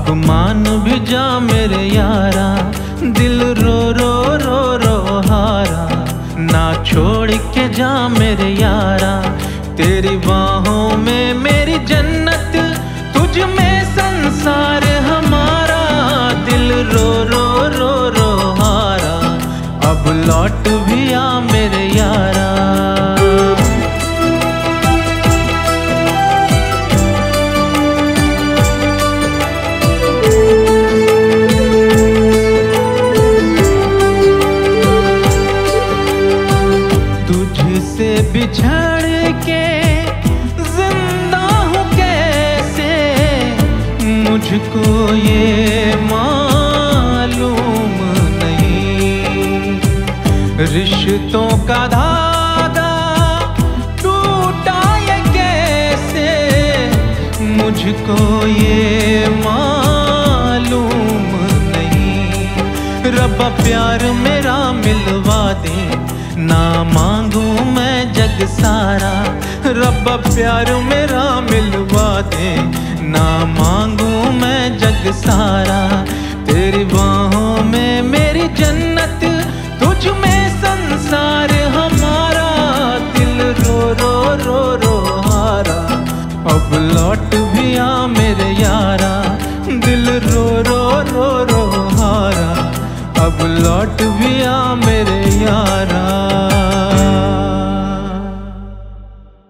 अब मान भी जा मेरे यारा, दिल रो रो रो रो हारा। ना छोड़ के जा मेरे यारा, तेरी बाहों में मेरी जन्नत, तुझ में संसार हमारा। दिल रो रो रो रो हारा, अब लौट भी आ मेरे यारा। तुझसे बिछड़ के जिंदा हूँ कैसे, मुझको ये मालूम नहीं। रिश्तों का धागा टूटा ये कैसे, मुझको ये मालूम नहीं। रब्बा प्यार मेरा मिलवा दे, ना मांगू मैं जग सारा। रब्बा प्यार मेरा मिलवा दे, ना मांगू मैं जग सारा। तेरी बाहों में मेरी जन्नत, तुझ में संसार हमारा। दिल रो रो रो रो हारा, अब लौट भी आ मेरे यारा। दिल रो रो रो